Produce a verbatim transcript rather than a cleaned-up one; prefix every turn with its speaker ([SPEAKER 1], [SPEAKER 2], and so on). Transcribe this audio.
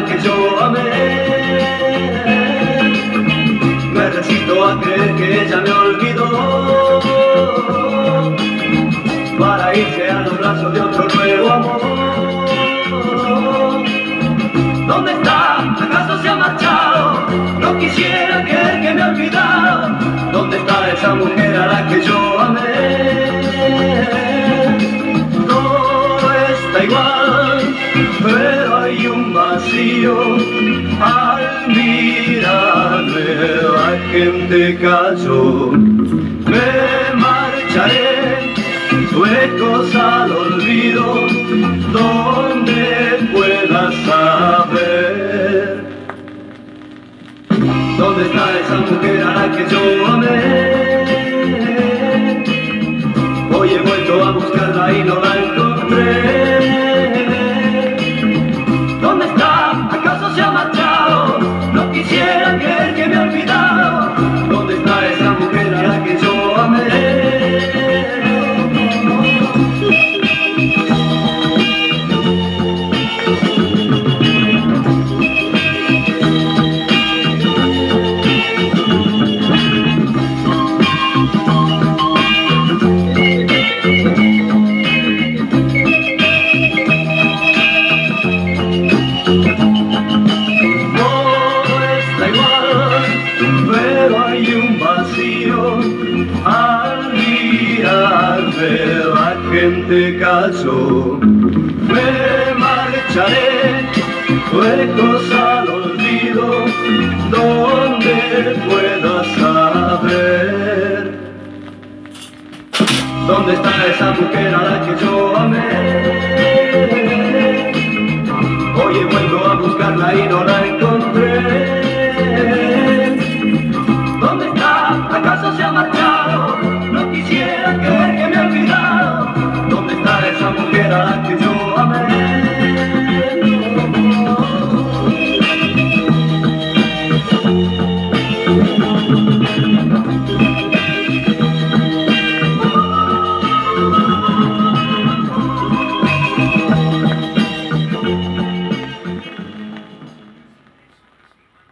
[SPEAKER 1] la que yo amé. Me resisto a creer que ella me olvidó para irse a los brazos de otro nuevo amor. ¿Dónde está? ¿Acaso se ha marchado? No quisiera creer que me ha olvidado. ¿Dónde está esa mujer a la que yo amé? Todo está igual, pero hay un vacío al mirarme. La gente cayó. Me marcharé, lejos al olvido, donde pueda saber. ¿Dónde está esa mujer a la que yo amé? Hoy he vuelto a buscarla y no la encontré. ¿Dónde está? ¿Acaso se ha marchado? No quisiera creer que me ha olvidado. ¿Dónde está esa mujer a la que yo amé? Al mirarme la gente cayó. Me marcharé, lejos al olvido, donde pueda saber. ¿Dónde está esa mujer a la que yo amé? Hoy he vuelto a buscarla y no la encontré.